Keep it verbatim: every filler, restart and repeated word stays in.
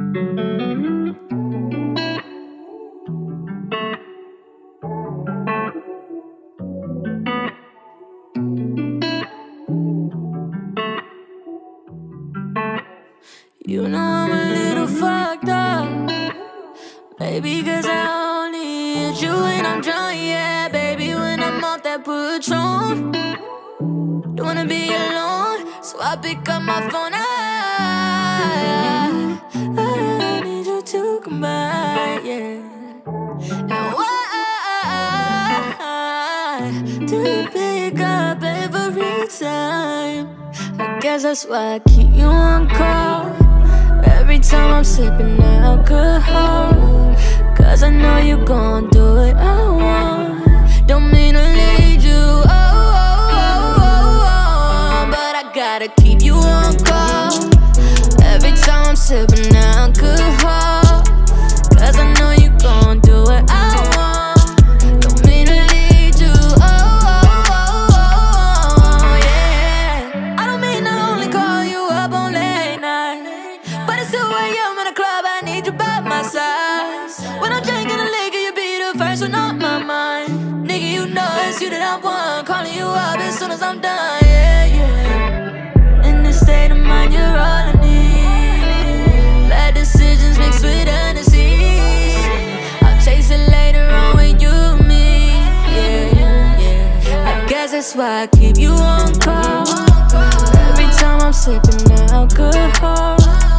You know I'm a little fucked up, baby, cause I only hit you when I'm drunk, yeah, baby, when I'm off that Patron. Don't wanna be alone, so I pick up my phone. I, I need you to come by, yeah. And why do you pick up every time? I guess that's why I keep you on call every time I'm sippin' alcohol, cause I know you gon' do what I want. Don't mean to lead you, oh, oh, oh, oh, oh, but I gotta keep you on call every time I'm sippin' alcohol, cause I know you gon' do what I want. Don't mean to lead you, oh, oh, oh, oh, yeah. I don't mean to only call you up on late night, but it's two A M in the club, I need you by my side. When I'm drinking a liquor, you be the first one on my mind. Nigga, you know it's you that I want, calling you up as soon as I'm done, yeah, yeah. In this state of mind, you're all I need. Bad decisions mixed with honesty. I'll chase it later on with you and me, yeah, yeah. I guess that's why I keep you on call every time I'm sipping alcohol,